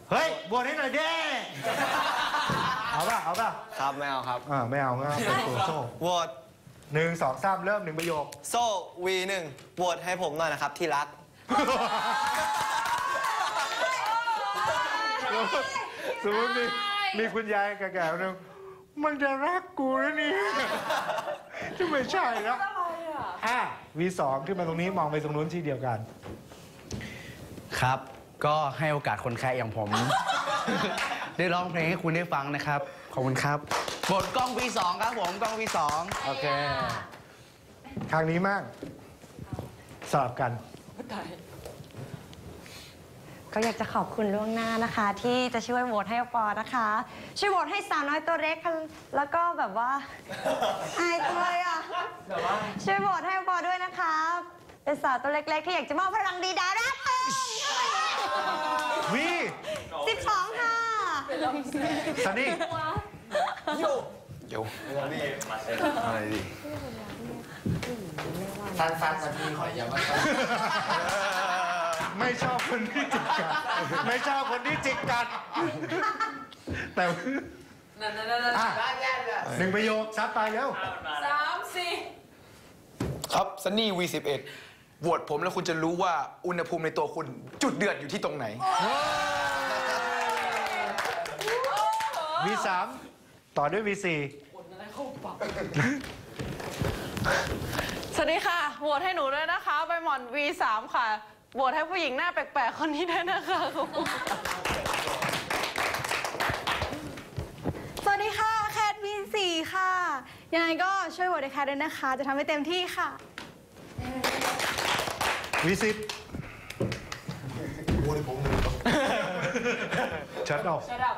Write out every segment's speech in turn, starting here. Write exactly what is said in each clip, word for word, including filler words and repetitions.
เฮ้ยบวชให้หน่อยเด้เอาป่ะเอาป่ะครับไม่เอาครับอ่าไม่เอางั้นเป็นตัวโซ่โหวตหนึ่งสองสามเริ่มหนึ่งประโยคโซ่วีหนึ่งโหวตให้ผมหน่อยนะครับที่รักสมมติมีมีคุณยายแก่ๆนึงมันจะรักกูนะนี่ที่ไม่ใช่แล้วอ่ะวีสองขึ้นมาตรงนี้มองไปตรงนู้นที่เดียวกันครับก็ให้โอกาสคนแค่อย่างผม ได้ร้องเพลงให้คุณได้ฟังนะครับขอบคุณครับบทกล้อง วี สอง ครับผมกล้อง วี สองโอเคทางนี้มั่งสลับกันก็อยากจะขอบคุณล่วงหน้านะคะ ที่จะช่วยโหวตให้ปอนะคะช่วยโหวตให้สาวน้อยตัวเล็กแล้วก็แบบว่าอายตัวเลยอ่ะช่วยโหวตให้ปอด้วยนะคะเป็นสาวตัวเล็กๆที่อยากจะมอบพลังดีดารักวีสิบสองค่ะซันนี่โยโยอะไรดีสั้นๆสักทีขออย่ามาไม่ชอบคนที่จิกกัดไม่ชอบคนที่จิกกัดแต่อ่ะหนึ่งประโยคซัดไปแล้วสามสี่ครับซันนี่ วี สิบเอ็ด โหวตผมแล้วคุณจะรู้ว่าอุณหภูมิในตัวคุณจุดเดือดอยู่ที่ตรงไหนวีสามต่อด้วยวีสี่สวัสดีค่ะโหวตให้หนูด้วยนะคะใบหม่อน วี สาม ค่ะโหวตให้ผู้หญิงหน้าแปลกๆคนนี้ด้วยนะคะสวัสดีค่ะแคท วี สี่ ค่ะยังไงก็ช่วยโหวตให้แคทด้วยนะคะจะทำให้เต็มที่ค่ะวีสิบโหวตให้ผมเลยชัดออกชัดออก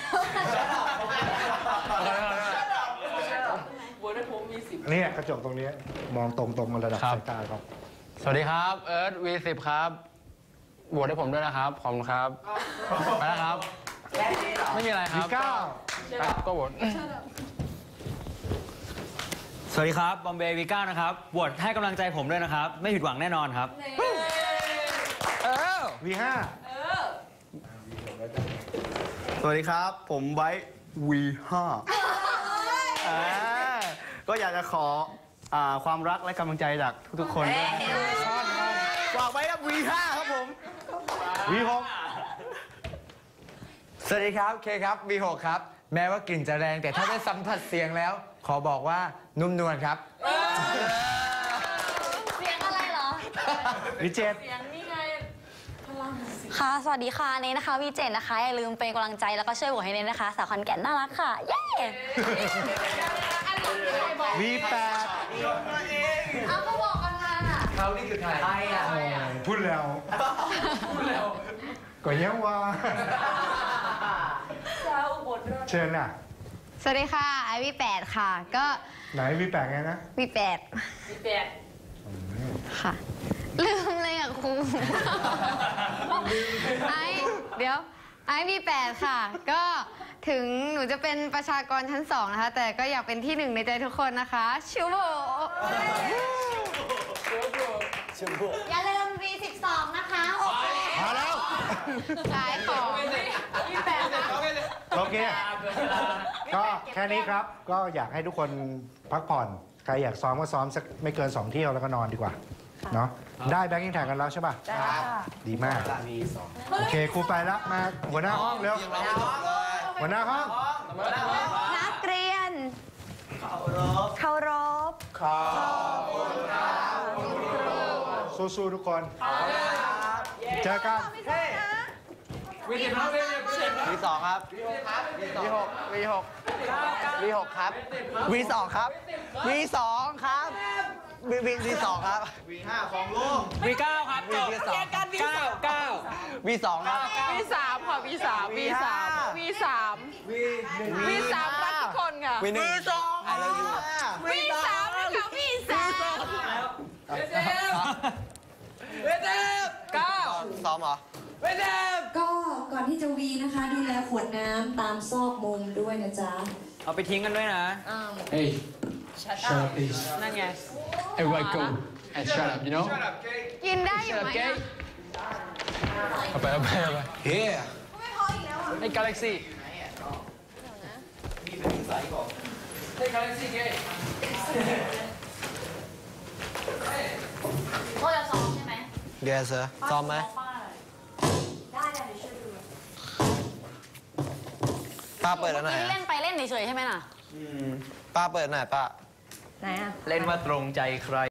โหวตให้ผมมีสิบเนี่ยกระจกตรงนี้มองตรงๆมาระดับสายตาครับสวัสดีครับเอิร์ธ วี สิบ ครับโหวตให้ผมด้วยนะครับขอบคุณครับไปแล้วครับไม่มีอะไรครับวีเก้าก็โหวตสวัสดีครับบอมเบย์ วี เก้า นะครับโหวตให้กำลังใจผมด้วยนะครับไม่ผิดหวังแน่นอนครับวีห้าสวัสดีครับผมไว้ วี ห้า ก็อยากจะขอความรักและกำลังใจจากทุกๆคนด้วยฝากไว้ครับ วี ห้า ครับผมวี หกสวัสดีครับเคครับ วี หก ครับแม้ว่ากลิ่นจะแรงแต่ถ้าได้สัมผัสเสียงแล้วขอบอกว่านุ่มนวลครับเสียงอะไรเหรอวีเจ็ดเสียงนี่ไงพลังค่ะสวัสดีค่ะเนนะคะวีเจ็ดนะคะอย่าลืมเป็นกำลังใจแล้วก็ช่วยโหวตให้เนนะคะสาวขอนแก่นน่ารักค่ะเย้วีแปดเอาก็บอกกันมาเขานี่คือใครใครอ่ะพูดแล้วพูดแล้วก็ยังว่าเชิญน่ะสวัสดีค่ะไอวีแปดค่ะก็ไหนวีแปดไงนะวีแปดวีแปดค่ะลืมเลยอ่ะครูไอเดี๋ยวไอวีแปดค่ะก็ถึงหนูจะเป็นประชากรชั้นสองนะคะแต่ก็อยากเป็นที่หนึ่งในใจทุกคนนะคะชูโบอย่าลืม วี สิบสอง นะคะโอเคมาแล้วขายของวีแปดโอเคก็แค่นี้ครับก็อยากให้ทุกคนพักผ่อนใครอยากซ้อมก็ซ้อมสักไม่เกินสองเที่ยวแล้วก็นอนดีกว่าเนาะได้แบงกิ้งแท็กกันแล้วใช่ป่ะดีมากโอเคครูไปแล้วมาหัวหน้าห้องเร็วหัวหน้าห้องนักเรียนเคารพเคารพขอบคุณครับสู้ๆทุกคนเจอกันวีสิบครับวีสองครับวีหกวีหกวีหกครับวีสองครับวีสองครับวีวีสองครับวีห้าของลุงวีเก้าครับจบเรียนกันวีสองเก้าวีสองครับวีสามค่ะวีสามวีสามวีสามวีสามรักทุกคนค่ะวีหนึ่งวีสองอะไรอยู่วีสามนะคะวีสามเวเดมเวเดมเก้าซ้อมเหรอเวเดมก็ก่อนที่จะวีนะคะดูแลขวดน้ำตามซอกมุมด้วยนะจ๊ะเอาไปทิ้งกันด้วยนะเฮ้ย shut up นั่นไง everybody go and shut up you know กินได้อยู่ไหมเอาไปเอาไปเอาไปเฮ้ไอ้กาแล็กซี่โอ้ยซ้อมใช่ไหมเดี๋ยวเซอร์ซ้อมไหมได้ได้เดี๋ยวช่วยดูป้าเปิดแล้วไหนเล่นไปเล่นเฉยๆใช่ไหมน่ะป้าเปิดหน่อยป้าไหนอ่ะเล่นว่าตรงใจใคร